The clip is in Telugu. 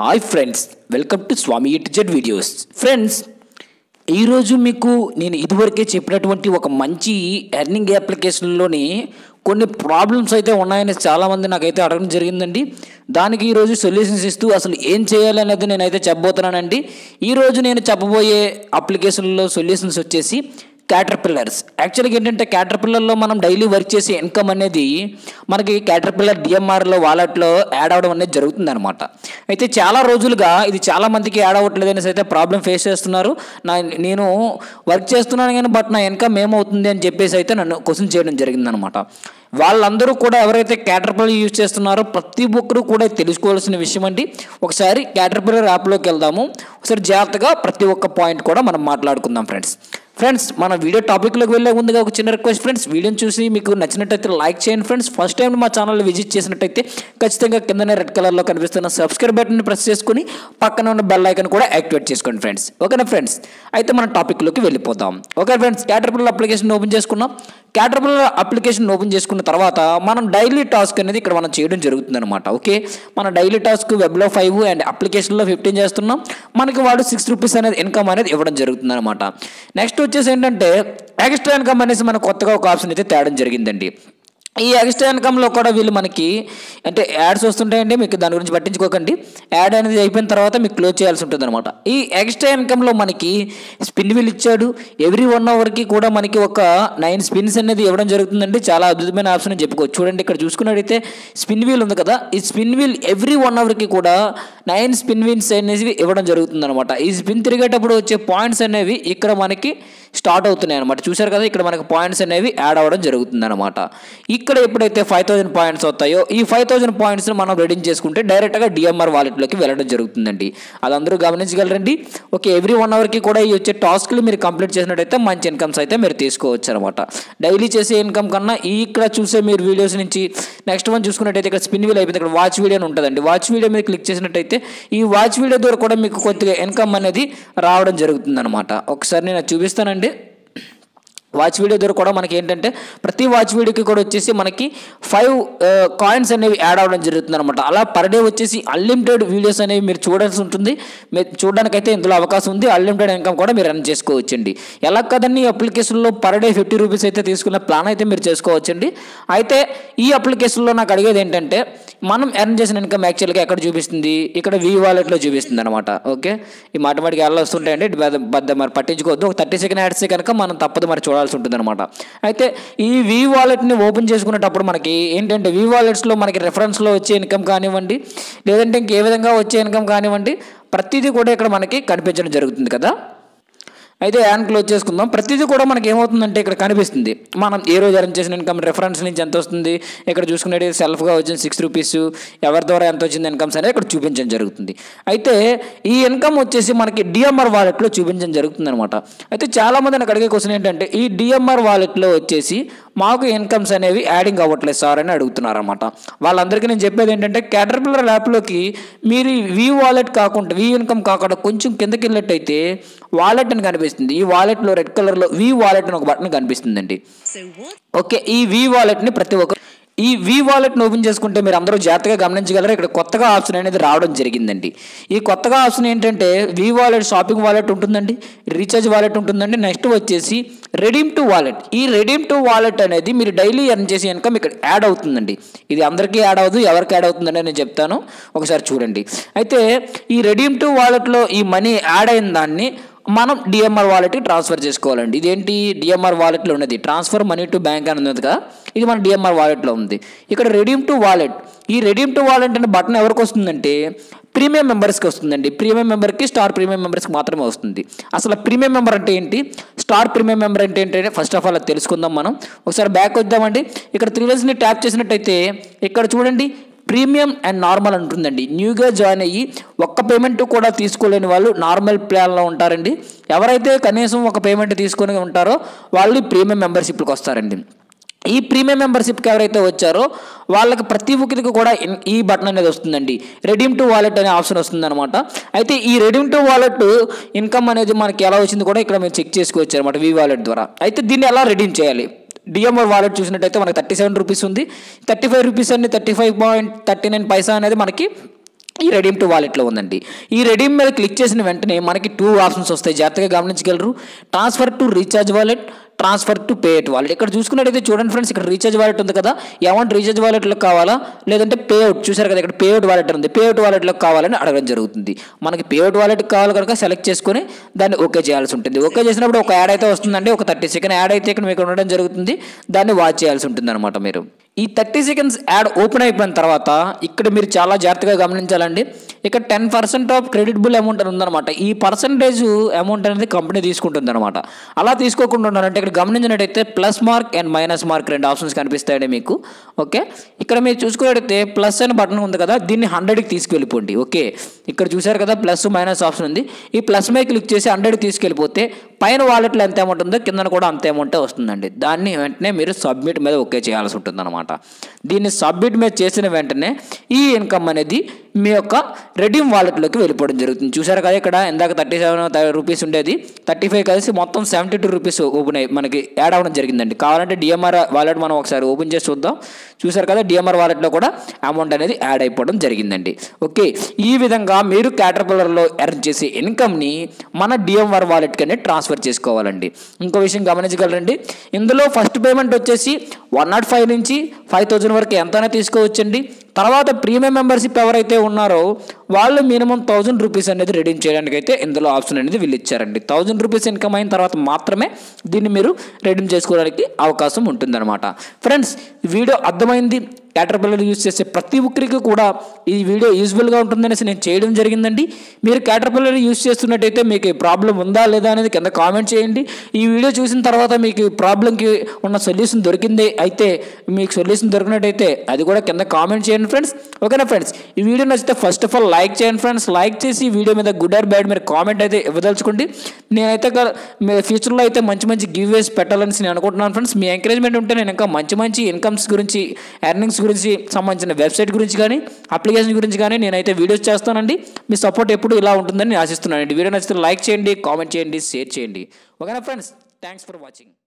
Hi friends, welcome to Swami eight videos. Friends, ఈరోజు మీకు నేను ఇదివరకే చెప్పినటువంటి ఒక మంచి ఎర్నింగ్ అప్లికేషన్లోని కొన్ని ప్రాబ్లమ్స్ అయితే ఉన్నాయని చాలామంది నాకైతే అడగడం జరిగిందండి. దానికి ఈరోజు సొల్యూషన్స్ ఇస్తూ అసలు ఏం చేయాలి అనేది నేనైతే చెప్పబోతున్నానండి. ఈరోజు నేను చెప్పబోయే అప్లికేషన్లో సొల్యూషన్స్ వచ్చేసి క్యాటర్పిల్లర్స్. యాక్చువల్గా ఏంటంటే క్యాటర్పిల్లర్లో మనం డైలీ వర్క్ చేసే ఇన్కమ్ అనేది మనకి క్యాటర్పిల్లర్ డిఎంఆర్లో వాలెట్లో యాడ్ అవ్వడం అనేది జరుగుతుంది అనమాట. అయితే చాలా రోజులుగా ఇది చాలా మందికి యాడ్ అవ్వట్లేదు అనేసి అయితే ప్రాబ్లం ఫేస్ చేస్తున్నారు. నేను వర్క్ చేస్తున్నాను కానీ బట్ నా ఇన్కమ్ ఏమవుతుంది అని చెప్పేసి అయితే నన్ను క్వశ్చన్ చేయడం జరిగిందనమాట. వాళ్ళందరూ కూడా ఎవరైతే క్యాటర్పిల్లర్ యూజ్ చేస్తున్నారో ప్రతి ఒక్కరూ కూడా తెలుసుకోవాల్సిన విషయం అండి. ఒకసారి క్యాటర్పిల్లర్ యాప్లోకి వెళ్దాము. ఒకసారి జాగ్రత్తగా ప్రతి ఒక్క పాయింట్ కూడా మనం మాట్లాడుకుందాం ఫ్రెండ్స్. మన వీడియో టాపిక్లోకి వెళ్ళే ముందుగా ఒక చిన్న రిక్వెస్ట్ ఫ్రెండ్స్, వీడియోని చూసి మీకు నచ్చినట్టయితే లైక్ చేయండి ఫ్రెండ్స్. ఫస్ట్ టైం మా ఛానల్ విజిట్ చేసినట్టయితే ఖచ్చితంగా కిందనే రెడ్ కలర్లో కనిపిస్తున్న సబ్స్క్రైబ్ బటన్ని ప్రెస్ చేసుకుని పక్కన ఉన్న బెల్ ఐకాన్ కూడా యాక్టివేట్ చేసుకోండి ఫ్రెండ్స్. ఓకేనా ఫ్రెండ్స్, అయితే మన టాపిక్లోకి వెళ్ళిపోతాం. Okay friends, caterpillar application open చేసుకున్నాం. క్యాటర్పిల్లర్ అప్లికేషన్ ఓపెన్ చేసుకున్న తర్వాత మనం డైలీ టాస్క్ అనేది ఇక్కడ మనం చేయడం జరుగుతుంది అనమాట. ఓకే, మన డైలీ టాస్క్ వెబ్లో 5 అండ్ అప్లికేషన్లో 15 చేస్తున్నాం. మనకి వాడు 6 రూపీస్ అనేది ఇన్కమ్ అనేది ఇవ్వడం జరుగుతుంది అనమాట. నెక్స్ట్ వచ్చేసి ఏంటంటే ఎక్స్ట్రా ఇన్కమ్ అనేసి మనకు కొత్తగా ఒక ఆప్షన్ అయితే తేడం జరిగిందండి. ఈ ఎక్స్ట్రా ఇన్కమ్లో కూడా వీళ్ళు మనకి అంటే యాడ్స్ వస్తుంటాయండి, మీకు దాని గురించి పట్టించుకోకండి. యాడ్ అనేది అయిపోయిన తర్వాత మీకు క్లోజ్ చేయాల్సి ఉంటుంది అనమాట. ఈ ఎక్స్ట్రా ఇన్కమ్లో మనకి స్పిన్ వీల్ ఇచ్చాడు. ఎవ్రీ 1 అవర్కి కూడా మనకి ఒక 9 స్పిన్స్ అనేది ఇవ్వడం జరుగుతుందండి. చాలా అద్భుతమైన ఆప్షన్ అని చెప్పుకోవచ్చు. చూడండి, ఇక్కడ చూసుకున్నట్టయితే స్పిన్ వీల్ ఉంది కదా, ఈ స్పిన్ వీల్ ఎవ్రీ 1 అవర్కి కూడా 9 స్పిన్ వీల్స్ అనేవి ఇవ్వడం జరుగుతుంది అనమాట. ఈ స్పిన్ తిరిగేటప్పుడు వచ్చే పాయింట్స్ అనేవి ఇక్కడ మనకి స్టార్ట్ అవుతున్నాయి అనమాట. చూసారు కదా, ఇక్కడ మనకి పాయింట్స్ అనేవి యాడ్ అవ్వడం జరుగుతుంది అనమాట. ఇక్కడ ఎప్పుడైతే 5000 పాయింట్స్ అవుతాయో ఈ 5000 పాయింట్స్ని మనం రెడీమ్ చేసుకుంటే డైరెక్ట్గా డిఎంఆర్ వాలెట్లోకి వెళ్ళడం జరుగుతుందండి. అది అందరూ గమనించగలరండి. ఓకే, ఎవ్రీ 1 అవర్కి కూడా ఈ వచ్చే టాస్క్లు మీరు కంప్లీట్ చేసినట్టయితే మంచి ఇన్కమ్స్ అయితే మీరు తీసుకోవచ్చు అనమాట. డైలీ చేసే ఇన్కమ్ కన్నా ఈ ఇక్కడ చూసే మీరు వీడియోస్ నుంచి నెక్స్ట్ వన్ చూసుకున్నట్టయితే ఇక్కడ స్పిన్ వీల్ అయిపోయింది. ఇక్కడ వాచ్ వీడియో అని ఉంటుందండి. వాచ్ వీడియో మీద క్లిక్ చేసినట్టయితే ఈ వాచ్ వీడియో ద్వారా కూడా మీకు కొద్దిగా ఇన్కమ్ అనేది రావడం జరుగుతుంది అనమాట. ఒకసారి నేను చూపిస్తానండి. వాచ్ వీడియో ద్వారా కూడా మనకి ఏంటంటే ప్రతి వాచ్ వీడియోకి కూడా వచ్చేసి మనకి 5 కాయిన్స్ అనేవి యాడ్ అవ్వడం జరుగుతుంది అనమాట. అలా పర్ డే వచ్చేసి అన్లిమిటెడ్ వీడియోస్ అనేవి మీరు చూడాల్సి ఉంటుంది. మీరు చూడడానికైతే ఇందులో అవకాశం ఉంది. అన్లిమిటెడ్ ఇన్కమ్ కూడా మీరు రన్ చేసుకోవచ్చండి. ఎలా కదండి, ఈ అప్లికేషన్లో పర్ డే 50 రూపీస్ అయితే తీసుకున్న ప్లాన్ అయితే మీరు చేసుకోవచ్చండి. అయితే ఈ అప్లికేషన్లో నాకు అడిగేది ఏంటంటే మనం ఎర్న్ చేసిన ఇన్కమ్ యాక్చువల్గా ఎక్కడ చూపిస్తుంది, ఇక్కడ వి వాలెట్లో చూపిస్తుంది అనమాట. ఓకే, ఈ మాటమాటికి ఎలా వస్తుంటాయండి, మరి పట్టించుకోవద్దు. ఒక 30 సెకండ్ యాడ్స్ కనుక మనం తప్పదు మరి చూడాల్సి ఉంటుంది అనమాట. అయితే ఈ వి వాలెట్ని ఓపెన్ చేసుకునేటప్పుడు మనకి ఏంటంటే వి వాలెట్స్లో మనకి రెఫరెన్స్లో వచ్చే ఇన్కమ్ కానివ్వండి, లేదంటే ఇంకే విధంగా వచ్చే ఇన్కమ్ కానివ్వండి, ప్రతిదీ కూడా ఇక్కడ మనకి కనిపించడం జరుగుతుంది కదా. అయితే యాన్ క్లోజ్ చేసుకుందాం. ప్రతిదీ కూడా మనకి ఏమవుతుందంటే ఇక్కడ కనిపిస్తుంది మనం ఏ రోజు ఎర్న్ చేసిన ఇన్కమ్, రెఫరెన్స్ నుంచి ఎంత వస్తుంది, ఇక్కడ చూసుకునేది సెల్ఫ్గా వచ్చిన 6 రూపీస్, ఎవరి ద్వారా ఎంత వచ్చింది ఇన్కమ్స్ అనేది ఇక్కడ చూపించడం జరుగుతుంది. అయితే ఈ ఇన్కమ్ వచ్చేసి మనకి డిఎంఆర్ వాలెట్లో చూపించడం జరుగుతుంది అనమాట. అయితే చాలామంది నాకు అడిగే క్వశ్చన్ ఏంటంటే ఈ డిఎంఆర్ వాలెట్లో వచ్చేసి మాకు ఇన్కమ్స్ అనేవి యాడింగ్ అవ్వట్లేదు సార్ అని అడుగుతున్నారు అనమాట. వాళ్ళందరికీ నేను చెప్పేది ఏంటంటే క్యాటర్పిల్లర్ యాప్లోకి మీరు వి వాలెట్ కాకుండా వి ఇన్కమ్ కాకుండా కొంచెం కిందకి వెళ్ళినట్టయితే వాలెట్ అని కనిపిస్తుంది. ఈ వాలెట్లో రెడ్ కలర్లో వి వాలెట్ అని ఒక బటన్ కనిపిస్తుందండి. ఓకే, ఈ వి వాలెట్ని ప్రతి ఒక్క ఈ వి వాలెట్ని ఓపెన్ చేసుకుంటే మీరు అందరూ జాగ్రత్తగా గమనించగలరు. ఇక్కడ కొత్తగా ఆప్షన్ అనేది రావడం జరిగిందండి. ఈ కొత్తగా ఆప్షన్ ఏంటంటే వి వాలెట్, షాపింగ్ వాలెట్ ఉంటుందండి, రీఛార్జ్ వాలెట్ ఉంటుందండి. నెక్స్ట్ వచ్చేసి రెడీమ్ టు వాలెట్. ఈ రెడీమ్ టు వాలెట్ అనేది మీరు డైలీ ఎర్న్ చేసే ఇన్కమ్ ఇక్కడ యాడ్ అవుతుందండి. ఇది అందరికీ యాడ్ అవ్వదు, ఎవరికి యాడ్ అవుతుందని నేను చెప్తాను, ఒకసారి చూడండి. అయితే ఈ రెడీమ్ టు వాలెట్లో ఈ మనీ యాడ్ అయిన దాన్ని మనం డిఎంఆర్ వాలెట్కి ట్రాన్స్ఫర్ చేసుకోవాలండి. ఇదేంటి డిఎంఆర్ వాలెట్లో ఉన్నది ట్రాన్స్ఫర్ మనీ టు బ్యాంక్ అని ఉంది కదా, ఇది మన డిఎంఆర్ వాలెట్లో ఉంది. ఇక్కడ రెడీమ్ టు వాలెట్, ఈ రెడీమ్ టు వాలెట్ అనే బటన్ ఎవరికి వస్తుందంటే ప్రీమియం మెంబర్స్కి వస్తుందండి. ప్రీమియం మెంబర్కి, స్టార్ ప్రీమియం మెంబర్స్కి మాత్రమే వస్తుంది. అసలు ప్రీమియం మెంబర్ అంటే ఏంటి, స్టార్ ప్రీమియం మెంబర్ అంటే ఏంటంటే ఫస్ట్ ఆఫ్ ఆల్ అది తెలుసుకుందాం మనం. ఒకసారి బ్యాక్ వద్దామండి. ఇక్కడ 3 లైన్స్ని ట్యాప్ చేసినట్టయితే ఇక్కడ చూడండి ప్రీమియం అండ్ నార్మల్ ఉంటుందండి. న్యూగా జాయిన్ అయ్యి ఒక్క పేమెంట్ కూడా తీసుకోలేని వాళ్ళు నార్మల్ ప్లాన్లో ఉంటారండి. ఎవరైతే కనీసం ఒక పేమెంట్ తీసుకొని ఉంటారో వాళ్ళు ప్రీమియం మెంబర్షిప్కి వస్తారండి. ఈ ప్రీమియం మెంబర్షిప్కి ఎవరైతే వచ్చారో వాళ్ళకి ప్రతి ఒక్కరికి కూడా ఈ బటన్ అనేది వస్తుందండి. రెడీమ్ టు వాలెట్ అనే ఆప్షన్ వస్తుంది అనమాట. అయితే ఈ రెడీమ్ టు వాలెట్ ఇన్కమ్ అనేది మనకి ఎలా వచ్చింది కూడా ఇక్కడ మేము చెక్ చేసుకోవచ్చు అనమాట వి వాలెట్ ద్వారా. అయితే దీన్ని ఎలా రెడీమ్ చేయాలి, డిఎంఆర్ వాలెట్ చూసినట్టయితే మనకి 37 రూపీస్ ఉంది. 35 రూపీస్ అండి, 35.39 పైసా అనేది మనకి ఈ రెడీమ్ టు వాలెట్లో ఉందండి. ఈ రెడీమ్ మీద క్లిక్ చేసిన వెంటనే మనకి 2 ఆప్షన్స్ వస్తాయి, జాగ్రత్తగా గమనించగలరు. Transfer to recharge wallet, transfer to payout wallet. ఇక్కడ చూసుకున్నట్టయితే చూడండి ఫ్రెండ్స్, ఇక్కడ రీఛార్జ్ వాలెట్ ఉంది కదా, అమౌంట్ రీఛార్జ్ వాలెట్లో కావాలా లేదంటే పేఅవుట్, చూసారు కదా ఇక్కడ పేఅవుట్ వాలెట్ ఉంది, పేఅవుట్ వాలెట్లో కావాలని అడగడం జరుగుతుంది. మనకి పేఅవుట్ వాలెట్ కావాలి కనుక సెలెక్ట్ చేసుకొని దాన్ని ఓకే చేయాల్సి ఉంటుంది. ఓకే చేసినప్పుడు ఒక యాడ్ అయితే వస్తుందండి, ఒక 30 సెకండ్ యాడ్ అయితే ఇక్కడ మీకు ఉండడం జరుగుతుంది, దాన్ని వాచ్ చేయాల్సి ఉంటుంది అనమాట. మీరు ఈ 30 సెకండ్స్ యాడ్ ఓపెన్ అయిపోయిన తర్వాత ఇక్కడ మీరు చాలా జాగ్రత్తగా గమనించాలండి. ఇక్కడ 10% ఆఫ్ క్రెడిటబుల్ అమౌంట్ అని ఉందన్నమాట. ఈ పర్సంటేజ్ అమౌంట్ అనేది కంపెనీ తీసుకుంటుంది అనమాట. అలా తీసుకోకుండా ఉండాలంటే ఇక్కడ గమనించినట్టయితే plus mark and minus mark 2 options కనిపిస్తాయండి మీకు. ఓకే, ఇక్కడ మీరు చూసుకున్నట్టయితే ప్లస్ అనే బటన్ ఉంది కదా, దీన్ని 100కి తీసుకెళ్ళిపోండి. ఓకే, ఇక్కడ చూసారు కదా ప్లస్ మైనస్ ఆప్షన్ ఉంది, ఈ ప్లస్ మీద క్లిక్ చేసి 100కి తీసుకెళ్ళిపోతే పైన వాలెట్లో ఎంత అమౌంట్ ఉందో కింద కూడా అంత అమౌంటే వస్తుందండి. దాన్ని వెంటనే మీరు సబ్మిట్ మీద ఓకే చేయాల్సి ఉంటుంది అనమాట. దీన్ని సబ్మిట్ మీద చేసిన వెంటనే ఈ ఇన్కమ్ అనేది మీ యొక్క రెడీమ్ వాలెట్లోకి వెళ్ళిపోవడం జరుగుతుంది. చూసారు కదా ఇక్కడ ఇందాక 37 రూపీస్ ఉండేది, 35 కలిసి మొత్తం 72 రూపీస్ ఓపెన్ అయ్యి మనకి యాడ్ అవ్వడం జరిగిందండి. కావాలంటే డిఎంఆర్ వాలెట్ మనం ఒకసారి ఓపెన్ చేసి చూద్దాం. చూసారు కదా డిఎంఆర్ వాలెట్లో కూడా అమౌంట్ అనేది యాడ్ అయిపోవడం జరిగిందండి. ఓకే, ఈ విధంగా మీరు క్యాటర్పిల్లర్లో ఎర్న్ చేసే ఇన్కమ్ని మన డిఎంఆర్ వాలెట్కి అనేది ట్రాన్స్ఫర్ చేసుకోవాలండి. ఇంకో విషయం గమనించగలరండి, ఇందులో ఫస్ట్ పేమెంట్ వచ్చేసి 105 నుంచి 5000 వరకు ఎంతైనా తీసుకోవచ్చండి. తర్వాత ప్రీమియం మెంబర్షిప్ ఎవరైతే ఉన్నారో వాళ్ళు మినిమం 1000 రూపీస్ అనేది రెడీమ్ చేయడానికి అయితే ఇందులో ఆప్షన్ అనేది వీళ్ళు ఇచ్చారండి. 1000 రూపీస్ ఇన్కమ్ అయిన తర్వాత మాత్రమే దీన్ని మీరు రెడీమ్ చేసుకోవడానికి అవకాశం ఉంటుందన్నమాట. ఫ్రెండ్స్, వీడియో అర్థమైంది. క్యాటర్పిల్లర్ యూజ్ చేసే ప్రతి ఒక్కరికి కూడా ఈ వీడియో యూజ్ఫుల్గా ఉంటుందనేసి నేను చేయడం జరిగిందండి. మీరు క్యాటర్పిల్లర్ యూజ్ చేస్తున్నట్టయితే మీకు ప్రాబ్లం ఉందా లేదా అనేది కింద కామెంట్ చేయండి. ఈ వీడియో చూసిన తర్వాత మీకు ప్రాబ్లంకి ఉన్న సొల్యూషన్ దొరికింది అయితే, మీకు సొల్యూషన్ దొరికినట్టయితే అది కూడా కింద కామెంట్ చేయండి ఫ్రెండ్స్. ఓకేనా ఫ్రెండ్స్, ఈ వీడియో నచ్చితే ఫస్ట్ ఆఫ్ ఆల్ లైక్ చేయండి ఫ్రెండ్స్. లైక్ చేసి ఈ వీడియో మీద గుడ్ ఆర్ బ్యాడ్ మీరు కామెంట్ అయితే ఇవ్వదలుచుకోండి. నేనైతే ఫ్యూచర్లో అయితే మంచి మంచి గివ్వేస్ పెట్టాలని నేను అనుకుంటున్నాను ఫ్రెండ్స్. మీ ఎంకరేజ్మెంట్ ఉంటే నేను ఇంకా మంచి మంచి ఇన్కమ్స్ గురించి, ఎర్నింగ్స్ గురించి సంబంధించిన వెబ్సైట్ గురించి కానీ అప్లికేషన్ గురించి కానీ నేనైతే వీడియోస్ చేస్తానండి. మీ సపోర్ట్ ఎప్పుడు ఇలా ఉంటుందని నేను ఆశిస్తున్నానండి. వీడియో నచ్చితే లైక్ చేయండి, కామెంట్ చేయండి, షేర్ చేయండి. ఓకేనా ఫ్రెండ్స్, థ్యాంక్స్ ఫర్ వాచింగ్.